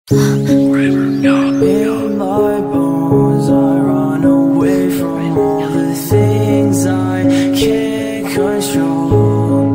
In my bones, I run away from all the things I can't control.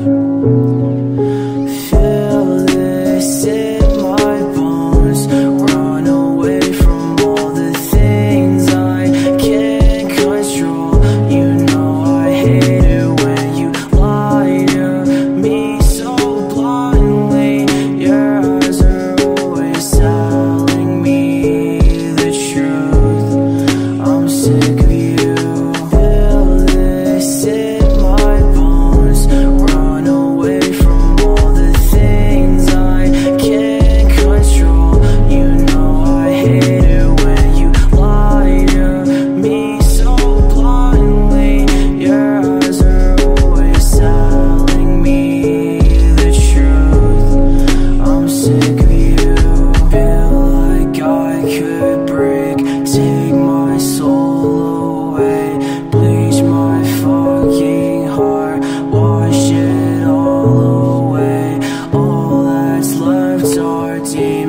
Feel this in my bones, run away from all the things I can't control. You know I hate it when you lie to me so blindly. Your eyes are always telling me the truth. I'm sick of you. Feel this in my bones, run away from all the things I can't control. You know I hate it when you lie to me so blindly. Your eyes are always telling me the truth. I'm sick of you. Feel like I could break, take my soul away, bleach my fucking heart, wash it all away. All that's left are demons.